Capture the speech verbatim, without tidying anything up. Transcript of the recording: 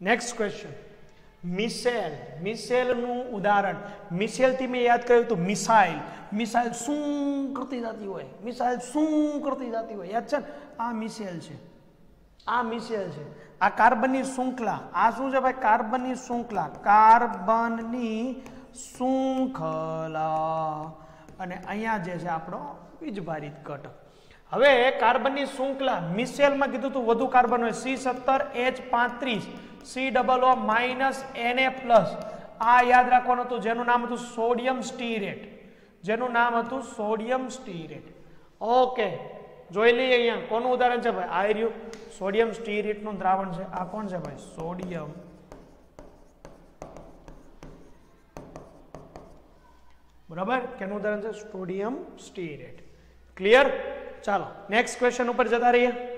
Next question, મિસેલ, મિસેલ નું ઉદાહરણ, મિસેલ થી મેં યાદ કર્યું તો મિસાઇલ, મિસાઇલ શું કરતી જતી હોય, મિસાઇલ શું કરતી જતી હોય, યાદ છે ને, આ મિસેલ છે, આ મિસેલ છે, આ કાર્બનની શૃંખલા, આ શું છે ભાઈ, કાર્બનની શૃંખલા, કાર્બનની શૃંખલા, અને અહીંયા જે છે આપણો વીજભારિત ઘટક. હવે કાર્બનની શૃંખલા, મિસેલમાં કીધું તું વધુ કાર્બન હોય, સી સત્તર એચ પાંત્રીસ C double O minus N A plus, આ યાદ રાખવાનું હતું જેનું નામ હતું સોડિયમ સ્ટીરેટ, જેનું નામ હતું સોડિયમ સ્ટીરેટ. ઓકે, જોઈ લઈએ અહીંયા કોનું ઉદાહરણ છે ભાઈ, આ રહ્યું સોડિયમ સ્ટીરેટ નું દ્રાવણ છે. આ કોણ છે ભાઈ, સોડિયમ, બરાબર, કેનું ઉદાહરણ છે, સોડિયમ સ્ટીરેટ. ક્લિયર? ચાલો નેક્સ્ટ ક્વેશ્ચન ઉપર જતા રહીએ.